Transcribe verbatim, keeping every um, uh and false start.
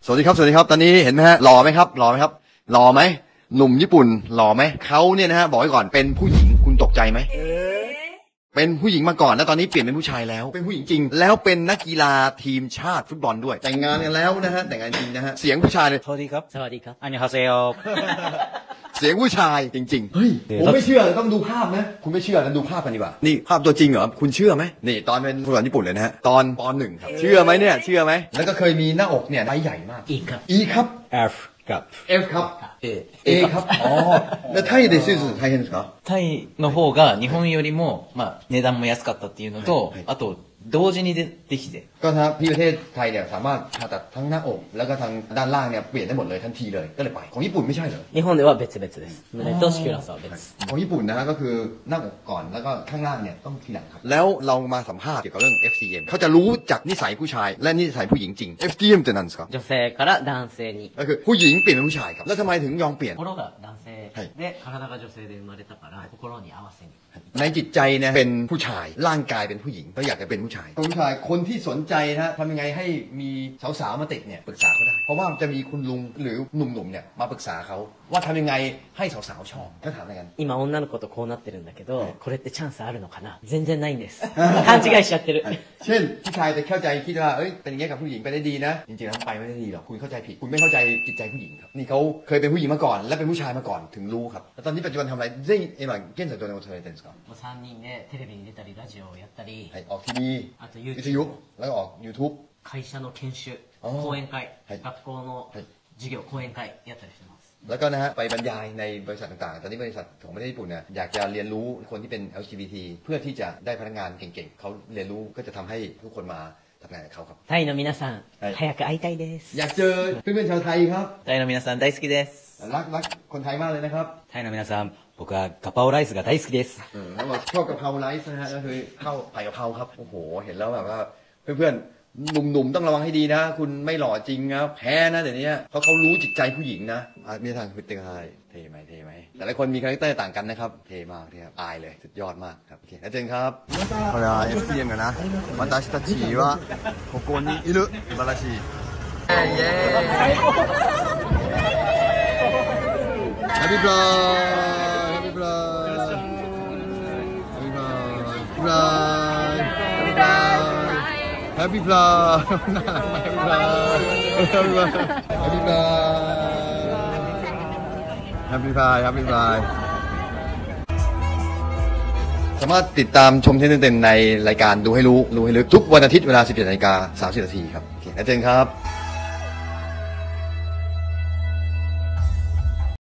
สวัสดีครับสวัสดีครับตอนนี้เห็นไหมฮะหล่อไหมครับหล่อไหมครับหล่อไหมหนุ่มญี่ปุ่นหล่อไหมเขาเนี่ยนะฮะบอกไว้ก่อนเป็นผู้หญิงคุณตกใจไหมเป็นผู้หญิงมาก่อนแล้วตอนนี้เปลี่ยนเป็นผู้ชายแล้วเป็นผู้หญิงจริงแล้วเป็นนักกีฬาทีมชาติฟุตบอลด้วยแต่งงานกันแล้วนะฮะแต่งงานจริงนะฮะเสียงผู้ชายเลยสวัสดีครับสวัสดีครับอันนี้ฮาเซโอเสียงผู้ชายจริงๆเฮ้ยผมไม่เชื่อต้องดูภาพนะคุณไม่เชื่อกันดูภาพกันดีกว่านี่ภาพตัวจริงเหรอคุณเชื่อไหมนี่ตอนเป็นผู้บอลญี่ปุ่นเลยนะฮะตอนปหนึ่งครับเชื่อไหมเนี่ยเชื่อไหมแล้วก็เคยมีหน้าอกเนี่ยใบใหญ่มากอีกครับอีครับ F ครับ F ครับ A A ครับอ๋อแล้วไทยで手術大変ですかタイの方が日本よりもまあ値段も安かったっていうのとあと同時にでできてก็ถ้าที่ประเทศไทยเนี่ยสามารถผ่าตัดทั้งหน้าอกแล้วก็ทางด้านล่างเนี่ยเปลี่ยนได้หมดเลยทันทีเลยก็เลยไปของญี่ปุ่นไม่ใช่เหรอ日本では別々です胸とシキュラスは別ของญี่ปุ่นนะฮะก็คือหน้าอกก่อนแล้วก็ข้างล่างเนี่ยต้องทีหลังครับแล้วเรามาสัมภาษณ์เกี่ยวกับเรื่อง เอฟ ซี เอ็ม เขาจะรู้จากนิสัยผู้ชายและนิสัยผู้หญิงจริง เอฟ ซี เอ็ม って何ですか女性から男性にก็คือผู้หญิงเปลี่ยนเป็นผู้ชายครับแล้วทำไมถึงยอมเปลี่ยน心が男性で体が女性で生まれたから心に合わせにในจิตใจเนี่ยเป็นผู้ชายร่างกายเป็นผู้หญิงก็อยากจะเป็นผู้ชายผู้ชายคนที่สนใจนะทำยังไงให้มีสาวๆมาติดเนี่ยปรึกษาเขาได้เพราะว่าจะมีคุณลุงหรือหนุ่มๆเนี่ยมาปรึกษาเขาว่าทำยังไงให้สาวๆชอบก็ถามอะไรกัน今女の子とこうなってるんだけどこれってチャンスあるのかな全然ないんです勘違いしちゃってるเช่นผู้ชายจะเข้าใจคิดว่าเอ้ยเป็นอย่างเงี้ยกับผู้หญิงไปได้ดีนะจริงๆแล้วไปไม่ได้ดีหรอกคุณเข้าใจผิดคุณไม่เข้าใจจิตใจผู้หญิงครับนี่เขาเคยเป็นผู้หญิงมาก่อนและเป็นผู้ชายมาก่อนถึงรู้ครับแล้วตอนนี้ปัจจุบันทำอะไร全員今現在どれをされてるんですかさんにんでテレビに出たりラジオをやったりออกทีวีあとวิทยุแล้วก็ออก YouTube 会社の研修講演会学校の授業講演会やったりしてますแล้วก็นะฮะไปบรรยายในบริษัทต่างๆตอนนี้บริษัทของประเทศญี่ปุ่นเนี่ยอยากจะเรียนรู้คนที่เป็น แอล จี บี ที เพื่อที่จะได้พนักงานเก่งๆเขาเรียนรู้ก็จะทำให้ทุกคนมาทำงานกับเขาครับタイの皆さん早く会いたいですอยากเจอเพื่อนๆชาวไทยครับタイの皆さん大好きですรักรักคนไทยมากเลยนะครับタイの皆さん僕はガパオライスが大好きですแล้วบอกชอบกะเพราไรซ์นะฮะก็คือข้าวผัดกะเพราครับโอ้โหเห็นแล้วแบบว่าเพื่อนๆหนุ่มๆต้องระวังให้ดีนะคุณไม่หล่อจริงนะแพ้นะเดี๋ยวนี้เพราะเขารู้จิตใจผู้หญิงนะมีทางคุณเตยเท่ไหมเท่ไหมแต่ละคนมีคาแรคเตอร์ต่างกันนะครับเท่มากเท่ครับอายเลยสุดยอดมากครับโอเคแล้วเจนครับこれは เอฟ ซี เอ็ม กันนะ私たちはここにいる素晴らしいเย้ Happy Pride Happy Pride Happy Pride Happy Pride Happy Pride Happy Pride Happy Pride Happy Pride Happy Pride สามารถติดตามชมเทนเต็มในรายการดูให้รู้รู้ให้ลึกทุกวันอาทิตย์เวลา สิบเจ็ดนาฬิกาสามสิบนาทีครับโอเคแล้วเจอกันครับ